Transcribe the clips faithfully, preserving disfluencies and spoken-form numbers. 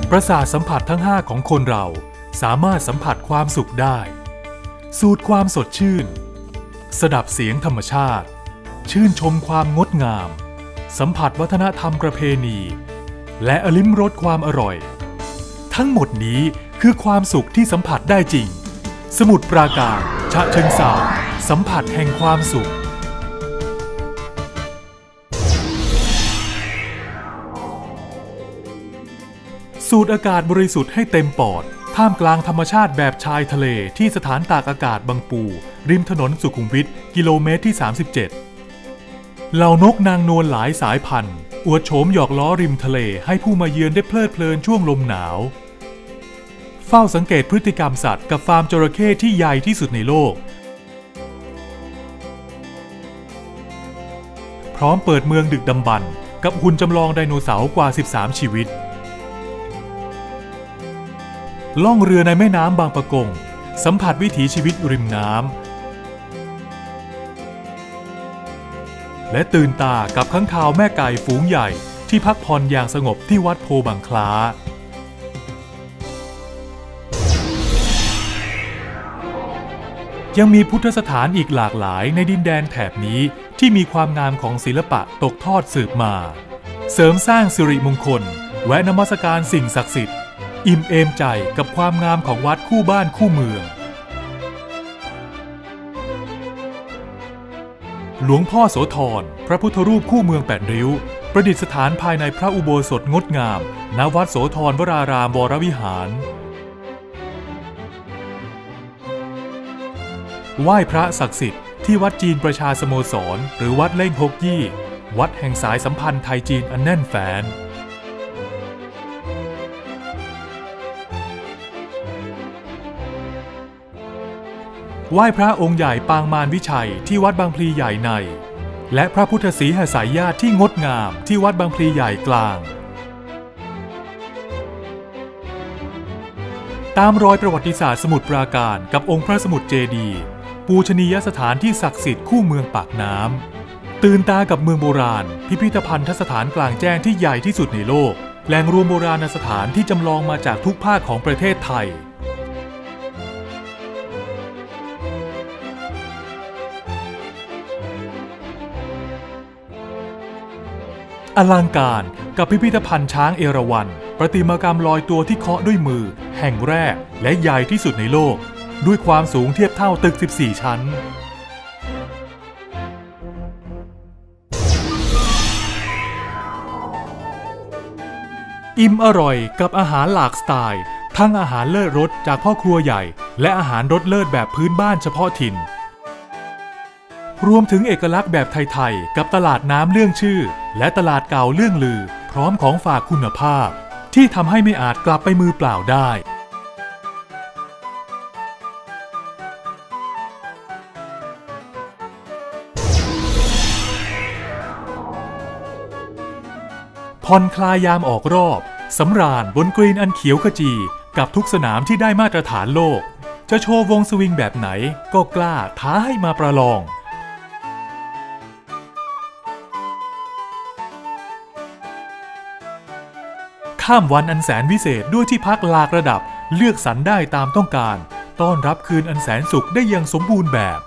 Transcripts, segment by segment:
ประสาทสัมผัสทั้งห้าของคนเราสามารถสัมผัสความสุขได้สูดความสดชื่นสดับเสียงธรรมชาติชื่นชมความงดงามสัมผัสวัฒนธรรมประเพณีและอลิ้มรสความอร่อยทั้งหมดนี้คือความสุขที่สัมผัสได้จริงสมุทรปราการฉะเชิงเทราสัมผัสแห่งความสุขสูดอากาศบริสุทธิ์ให้เต็มปอดท่ามกลางธรรมชาติแบบชายทะเลที่สถานตากอากาศบางปูริมถนนสุขุมวิทกิโลเมตรที่สามสิบเจ็ดเหล่านกนางนวลหลายสายพันธุ์อวดโฉมหยอกล้อริมทะเลให้ผู้มาเยือนได้เพลิดเพลินช่วงลมหนาวเฝ้าสังเกตพฤติกรรมสัตว์กับฟาร์มจระเข้ที่ใหญ่ที่สุดในโลกพร้อมเปิดเมืองดึกดำบรรพ์กับหุ่นจำลองไดโนเสาร์กว่าสิบสามชีวิตล่องเรือในแม่น้ำบางปะกงสัมผัสวิถีชีวิตริมน้ำและตื่นตากับค้างคาวแม่ไก่ฝูงใหญ่ที่พักผ่อนอย่างสงบที่วัดโพบังคล้ายังมีพุทธสถานอีกหลากหลายในดินแดนแถบนี้ที่มีความงามของศิลปะตกทอดสืบมาเสริมสร้างสิริมงคลแวะนมัสการสิ่งศักดิ์สิทธิ์อิ่มเอมใจกับความงามของวัดคู่บ้านคู่เมืองหลวงพ่อโสธรพระพุทธรูปคู่เมืองแปดริ้วประดิษฐานภายในพระอุโบสถงดงามณวัดโสธรวรารามวรวิหารไหว้พระศักดิ์สิทธิ์ที่วัดจีนประชาสโมสรหรือวัดเล่งฮกยี่วัดแห่งสายสัมพันธ์ไทยจีนอันแน่นแฟ้นไหว้พระองค์ใหญ่ปางมารวิชัยที่วัดบางพลีใหญ่ในและพระพุทธศรีหสายญาติที่งดงามที่วัดบางพลีใหญ่กลางตามรอยประวัติศาสตร์สมุทรปราการกับองค์พระสมุทรเจดีย์ปูชนียสถานที่ศักดิ์สิทธิ์คู่เมืองปากน้ำตื่นตากับเมืองโบราณพิพิธภัณฑสถานกลางแจ้งที่ใหญ่ที่สุดในโลกแหล่งรวมโบราณสถานที่จำลองมาจากทุกภาคของประเทศไทยอลังการกับพิพิธภัณฑ์ช้างเอราวัณประติมากรรมลอยตัวที่เคาะด้วยมือแห่งแรกและใหญ่ที่สุดในโลกด้วยความสูงเทียบเท่าตึกสิบสี่ชั้นอิ่มอร่อยกับอาหารหลากสไตล์ทั้งอาหารเลิศรสจากพ่อครัวใหญ่และอาหารรสเลิศแบบพื้นบ้านเฉพาะถิ่นรวมถึงเอกลักษณ์แบบไทยๆกับตลาดน้ำเรื่องชื่อและตลาดเก่าเรื่องลือพร้อมของฝากคุณภาพที่ทำให้ไม่อาจกลับไปมือเปล่าได้ผ่อนคลายยามออกรอบสำราญบนกรีนอันเขียวขจีกับทุกสนามที่ได้มาตรฐานโลกจะโชว์วงสวิงแบบไหนก็กล้าท้าให้มาประลองข้ามวันอันแสนวิเศษด้วยที่พักหลากระดับเลือกสรรได้ตามต้องการต้อนรับคืนอันแสนสุขได้อย่างสมบูรณ์แบบ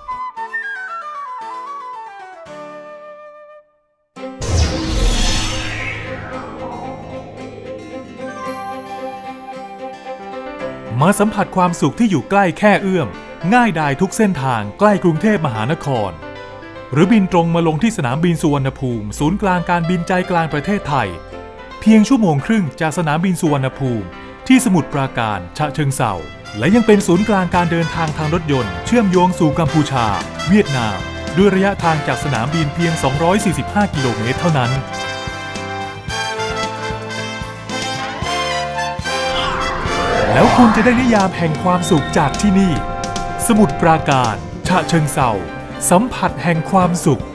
มาสัมผัสความสุขที่อยู่ใกล้แค่เอื้อมง่ายดายทุกเส้นทางใกล้กรุงเทพมหานครหรือบินตรงมาลงที่สนามบินสุวรรณภูมิศูนย์กลางการบินใจกลางประเทศไทยเพียงชั่วโมงครึ่งจากสนามบินสุวรรณภูมิที่สมุทรปราการฉะเชิงเทราและยังเป็นศูนย์กลางการเดินทางทางรถยนต์เชื่อมโยงสู่กัมพูชาเวียดนามด้วยระยะทางจากสนามบินเพียงสองร้อยสี่สิบห้ากิโลเมตรเท่านั้นแล้วคุณจะได้นิยามแห่งความสุขจากที่นี่สมุทรปราการฉะเชิงเทราสัมผัสแห่งความสุข